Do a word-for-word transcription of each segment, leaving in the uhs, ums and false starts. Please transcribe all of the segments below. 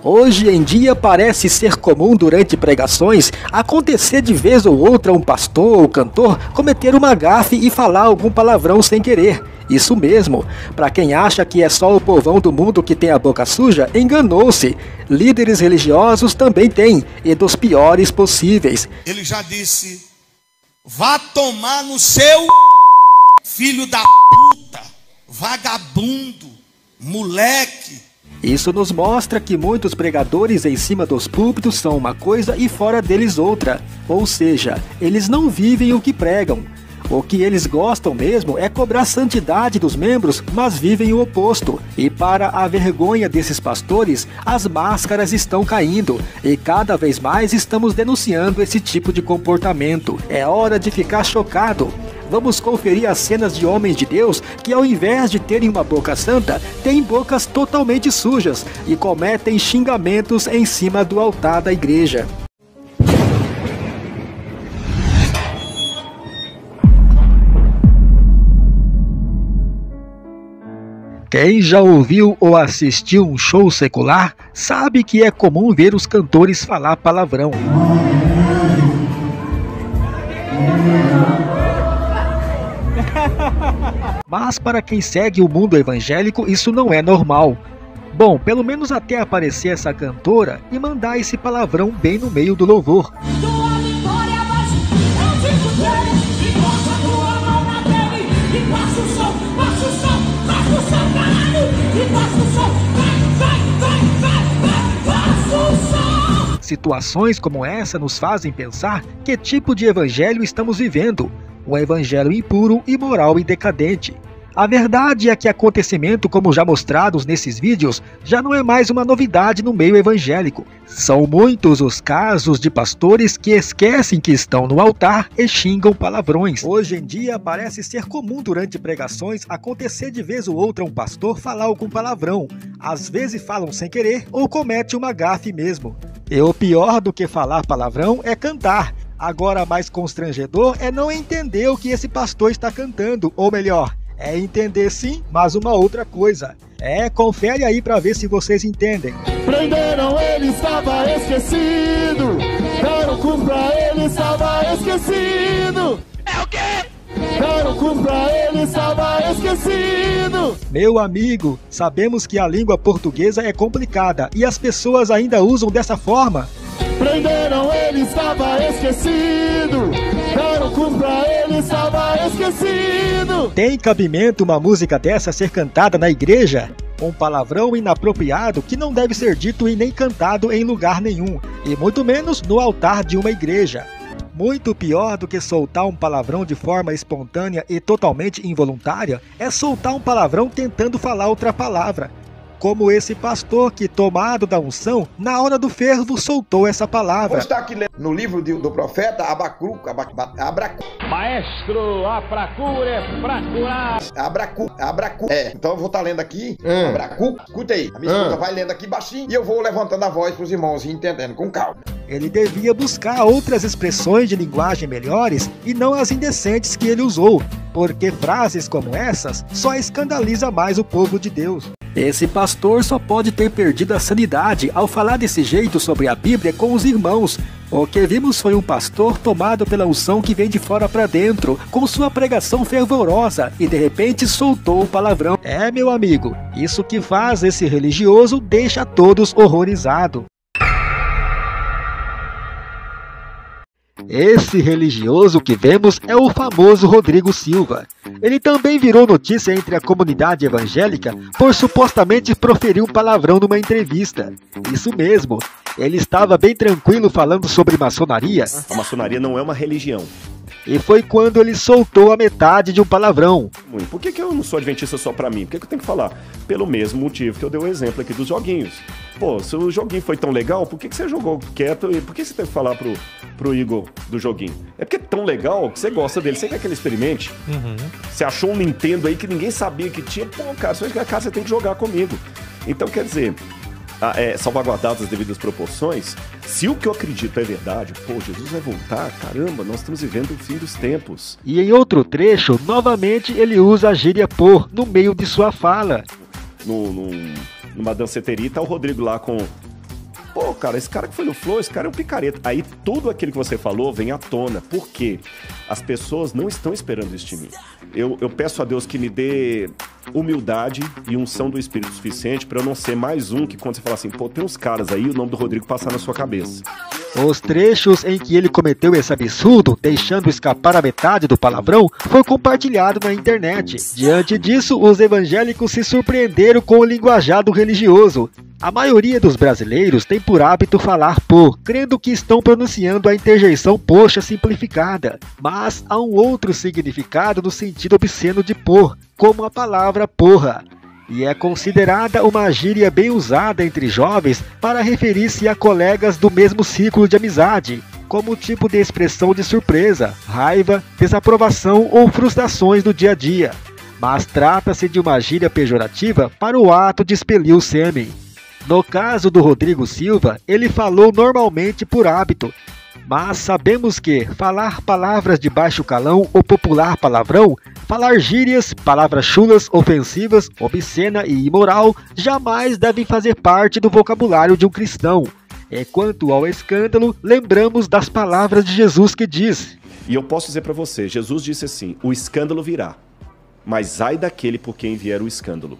Hoje em dia parece ser comum durante pregações acontecer de vez ou outra um pastor ou cantor cometer uma gafe e falar algum palavrão sem querer. Isso mesmo, para quem acha que é só o povão do mundo que tem a boca suja, enganou-se. Líderes religiosos também têm, e dos piores possíveis. Ele já disse, vá tomar no seu filho da puta, vagabundo, moleque. Isso nos mostra que muitos pregadores em cima dos púlpitos são uma coisa e fora deles outra. Ou seja, eles não vivem o que pregam. O que eles gostam mesmo é cobrar santidade dos membros, mas vivem o oposto. E para a vergonha desses pastores, as máscaras estão caindo. E cada vez mais estamos denunciando esse tipo de comportamento. É hora de ficar chocado. Vamos conferir as cenas de homens de Deus que, ao invés de terem uma boca santa, têm bocas totalmente sujas e cometem xingamentos em cima do altar da igreja. Quem já ouviu ou assistiu um show secular sabe que é comum ver os cantores falar palavrão. Mas para quem segue o mundo evangélico isso não é normal. Bom, pelo menos até aparecer essa cantora e mandar esse palavrão bem no meio do louvor. Situações como essa nos fazem pensar que tipo de evangelho estamos vivendo. Um evangelho impuro, imoral e decadente. A verdade é que acontecimento como já mostrados nesses vídeos já não é mais uma novidade no meio evangélico. São muitos os casos de pastores que esquecem que estão no altar e xingam palavrões. Hoje em dia parece ser comum durante pregações acontecer de vez ou outra um pastor falar algum palavrão. Às vezes falam sem querer ou comete uma gafe mesmo. E o pior do que falar palavrão é cantar. Agora, mais constrangedor é não entender o que esse pastor está cantando, ou melhor, é entender sim, mas uma outra coisa. É, confere aí para ver se vocês entendem. Prenderam ele, estava esquecido. Deram cu pra ele, estava esquecido. É o quê? Deram cu pra ele, estava esquecido. Meu amigo, sabemos que a língua portuguesa é complicada e as pessoas ainda usam dessa forma. Prenderam ele, estava esquecido. Deram cu pra ele, estava esquecido. Tem cabimento uma música dessa ser cantada na igreja? Um palavrão inapropriado que não deve ser dito e nem cantado em lugar nenhum, e muito menos no altar de uma igreja. Muito pior do que soltar um palavrão de forma espontânea e totalmente involuntária é soltar um palavrão tentando falar outra palavra. Como esse pastor que, tomado da unção, na hora do fervo soltou essa palavra. Vou estar aqui lendo no livro de, do profeta Abacu, Abacu, Abracu. Maestro, a procura é pra curar. Abracu, Abracu. É, então eu vou estar lendo aqui, hum. Abracu, escuta aí. A minha hum. esposa vai lendo aqui baixinho e eu vou levantando a voz para os irmãos e entendendo com calma. Ele devia buscar outras expressões de linguagem melhores e não as indecentes que ele usou, porque frases como essas só escandaliza mais o povo de Deus. Esse pastor só pode ter perdido a sanidade ao falar desse jeito sobre a Bíblia com os irmãos. O que vimos foi um pastor tomado pela unção que vem de fora para dentro, com sua pregação fervorosa, e de repente soltou o palavrão. É, meu amigo, isso que faz esse religioso deixa todos horrorizados. Esse religioso que vemos é o famoso Rodrigo Silva. Ele também virou notícia entre a comunidade evangélica por supostamente proferir um palavrão numa entrevista. Isso mesmo, ele estava bem tranquilo falando sobre maçonaria. A maçonaria não é uma religião. E foi quando ele soltou a metade de um palavrão. Por que que eu não sou adventista só pra mim? Por que que eu tenho que falar? Pelo mesmo motivo que eu dei o exemplo aqui dos joguinhos. Pô, se o joguinho foi tão legal, por que que você jogou quieto e por que você teve que falar pro, pro Igor do joguinho? É porque é tão legal que você gosta dele, você quer que ele experimente? Uhum. Você achou um Nintendo aí que ninguém sabia que tinha? Pô, cara, se você quer, você tem que jogar comigo. Então, quer dizer... Ah, é, salvaguardadas as devidas proporções, se o que eu acredito é verdade, pô, Jesus vai voltar, caramba, nós estamos vivendo o fim dos tempos. E em outro trecho, novamente ele usa a gíria por no meio de sua fala. No, no, numa danceteria tá o Rodrigo lá com, Pô, cara, esse cara que foi no Flow, esse cara é um picareta. Aí tudo aquilo que você falou vem à tona. Por quê? As pessoas não estão esperando isso de mim. Eu, eu peço a Deus que me dê humildade e unção do Espírito suficiente pra eu não ser mais um que quando você fala assim, pô, tem uns caras aí, o nome do Rodrigo passar na sua cabeça. Os trechos em que ele cometeu esse absurdo, deixando escapar a metade do palavrão, foi compartilhado na internet. Diante disso, os evangélicos se surpreenderam com o linguajado religioso. A maioria dos brasileiros tem por hábito falar pô, crendo que estão pronunciando a interjeição poxa simplificada. Mas há um outro significado no sentido obsceno de pô, como a palavra porra. E é considerada uma gíria bem usada entre jovens para referir-se a colegas do mesmo ciclo de amizade, como tipo de expressão de surpresa, raiva, desaprovação ou frustrações do dia a dia. Mas trata-se de uma gíria pejorativa para o ato de expelir o sêmen. No caso do Rodrigo Silva, ele falou normalmente por hábito, mas sabemos que falar palavras de baixo calão ou popular palavrão, falar gírias, palavras chulas, ofensivas, obscena e imoral jamais devem fazer parte do vocabulário de um cristão. E quanto ao escândalo, lembramos das palavras de Jesus que diz: E eu posso dizer pra você, Jesus disse assim, o escândalo virá, mas ai daquele por quem vier o escândalo.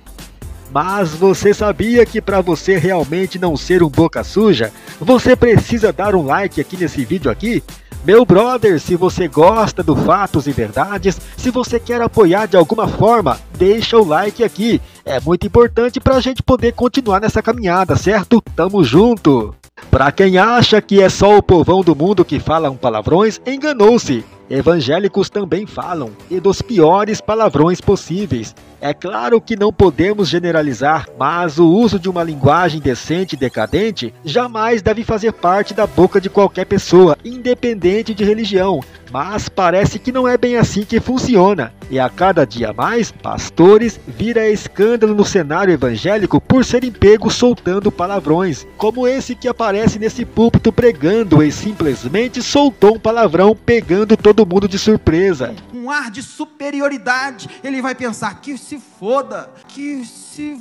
Mas você sabia que para você realmente não ser um boca suja, você precisa dar um like aqui nesse vídeo aqui? Meu brother, se você gosta do Fatos e Verdades, se você quer apoiar de alguma forma, deixa o like aqui. É muito importante para a gente poder continuar nessa caminhada, certo? Tamo junto! Para quem acha que é só o povão do mundo que falam palavrões, enganou-se. Evangélicos também falam, e dos piores palavrões possíveis. É claro que não podemos generalizar, mas o uso de uma linguagem decente e decadente jamais deve fazer parte da boca de qualquer pessoa, independente de religião. Mas parece que não é bem assim que funciona. E a cada dia mais, pastores vira escândalo no cenário evangélico por serem pegos soltando palavrões, como esse que aparece nesse púlpito pregando e simplesmente soltou um palavrão pegando todo mundo de surpresa. Um ar de superioridade, ele vai pensar que se foda, que se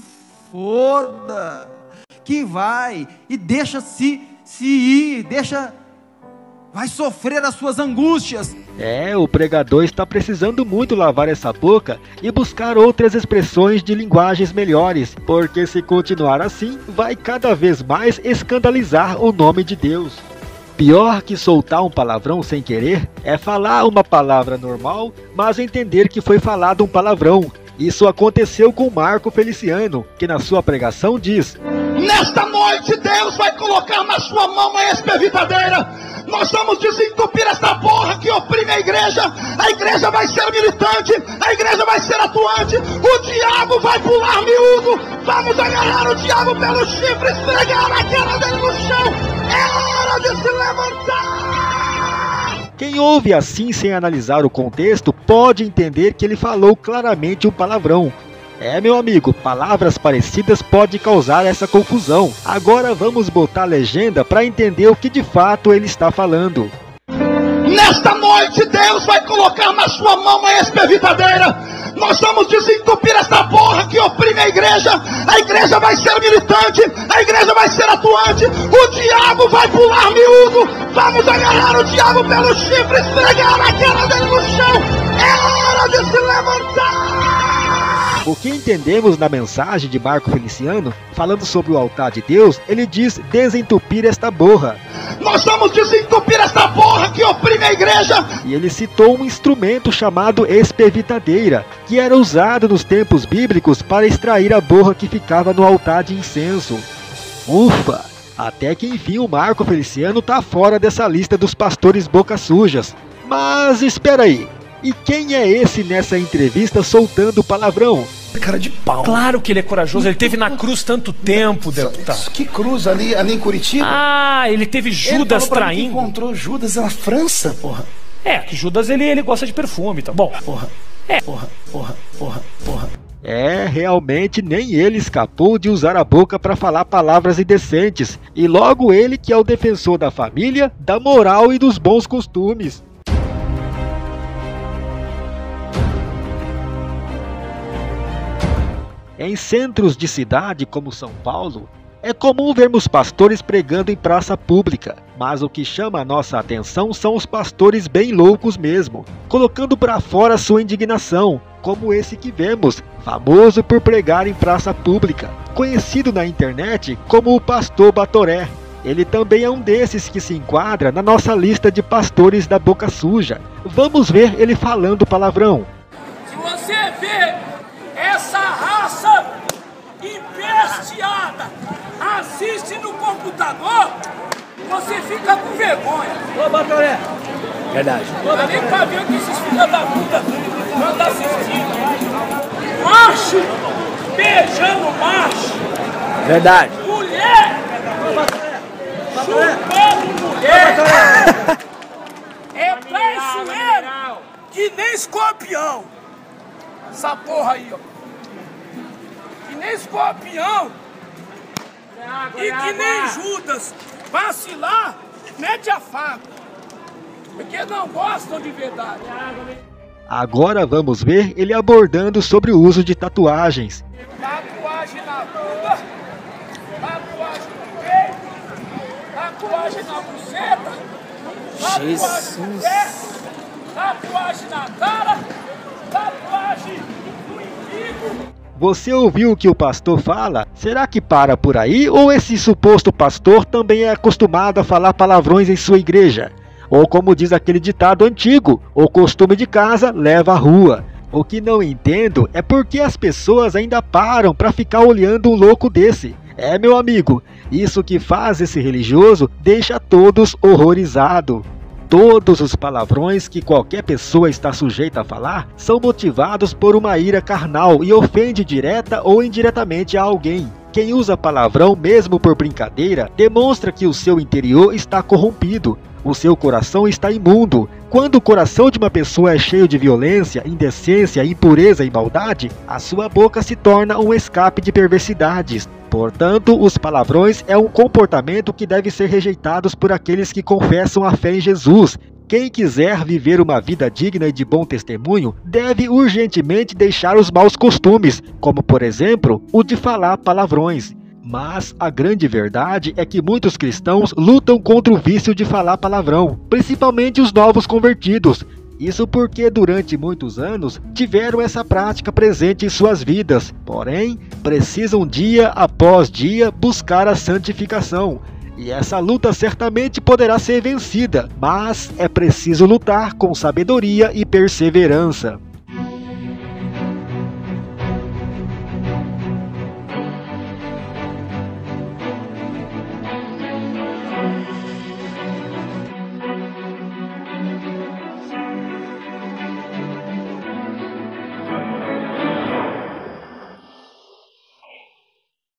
foda, que vai e deixa se, se ir, deixa... vai sofrer as suas angústias. É, o pregador está precisando muito lavar essa boca e buscar outras expressões de linguagens melhores, porque se continuar assim, vai cada vez mais escandalizar o nome de Deus. Pior que soltar um palavrão sem querer é falar uma palavra normal, mas entender que foi falado um palavrão. Isso aconteceu com Marco Feliciano, que na sua pregação diz: Nesta noite Deus vai colocar na sua mão a espevitadeira. Nós vamos desentupir esta porra que oprime a igreja. A igreja vai ser militante, a igreja vai ser atuante. O diabo vai pular miúdo. Vamos agarrar o diabo pelo chifre, esfregar a cara dele no chão. É hora de se levantar. Quem ouve assim sem analisar o contexto pode entender que ele falou claramente um palavrão. É, meu amigo, palavras parecidas podem causar essa confusão. Agora vamos botar a legenda para entender o que de fato ele está falando. Nesta noite Deus vai colocar na sua mão a espevitadeira. Nós vamos desentupir esta porra que oprime a igreja. A igreja vai ser militante, a igreja vai ser atuante. O diabo vai pular miúdo. Vamos agarrar o diabo pelo chifre, esfregar a cara dele no chão. É hora de se levantar. O que entendemos na mensagem de Marco Feliciano, falando sobre o altar de Deus, ele diz desentupir esta borra. Nós vamos desentupir esta borra que oprime a igreja. E ele citou um instrumento chamado espevitadeira, que era usado nos tempos bíblicos para extrair a borra que ficava no altar de incenso. Ufa! Até que enfim o Marco Feliciano tá fora dessa lista dos pastores boca sujas. Mas espera aí, e quem é esse nessa entrevista soltando palavrão? Cara de pau. Claro que ele é corajoso, ele teve na cruz tanto tempo, deputado. Que cruz ali, ali em Curitiba? Ah, ele teve Judas ele traindo. Ele encontrou Judas na França, porra. É, que Judas ele, ele gosta de perfume, tá bom. Porra, é, porra, porra, porra, porra. É, realmente nem ele escapou de usar a boca para falar palavras indecentes. E logo ele que é o defensor da família, da moral e dos bons costumes. Em centros de cidade como São Paulo, É comum vermos pastores pregando em praça pública, mas o que chama a nossa atenção são os pastores bem loucos mesmo, colocando para fora sua indignação, como esse que vemos, famoso por pregar em praça pública, conhecido na internet como o Pastor Batoré. Ele também é um desses que se enquadra na nossa lista de pastores da boca suja. Vamos ver ele falando palavrão. Se você vê essa raça empesteada, assiste no computador, você fica com vergonha. Ô, Batoré. Verdade. Não dá nem pra ver o que esses filhos da puta andam assistindo. Macho beijando macho. Verdade. Mulher chupando mulher. É traiçoeiro que nem escorpião. Essa porra aí, ó. Que nem escorpião. E que nem Judas. Vacilar, mete a faca. Porque não gostam de verdade. Agora vamos ver ele abordando sobre o uso de tatuagens. Tatuagem na bunda, tatuagem no peito, tatuagem na buceta, tatuagem no pé, tatuagem na cara, tatuagem no umbigo. Você ouviu o que o pastor fala? Será que para por aí ou esse suposto pastor também é acostumado a falar palavrões em sua igreja? Ou como diz aquele ditado antigo, o costume de casa leva à rua. O que não entendo é por que as pessoas ainda param para ficar olhando um louco desse. É, meu amigo, isso que faz esse religioso deixa todos horrorizados. Todos os palavrões que qualquer pessoa está sujeita a falar são motivados por uma ira carnal e ofende direta ou indiretamente a alguém. Quem usa palavrão mesmo por brincadeira demonstra que o seu interior está corrompido. O seu coração está imundo. Quando o coração de uma pessoa é cheio de violência, indecência, impureza e maldade, a sua boca se torna um escape de perversidades. Portanto, os palavrões é um comportamento que deve ser rejeitado por aqueles que confessam a fé em Jesus. Quem quiser viver uma vida digna e de bom testemunho, deve urgentemente deixar os maus costumes, como por exemplo, o de falar palavrões. Mas a grande verdade é que muitos cristãos lutam contra o vício de falar palavrão, principalmente os novos convertidos. Isso porque durante muitos anos tiveram essa prática presente em suas vidas, porém precisam dia após dia buscar a santificação. E essa luta certamente poderá ser vencida, mas é preciso lutar com sabedoria e perseverança.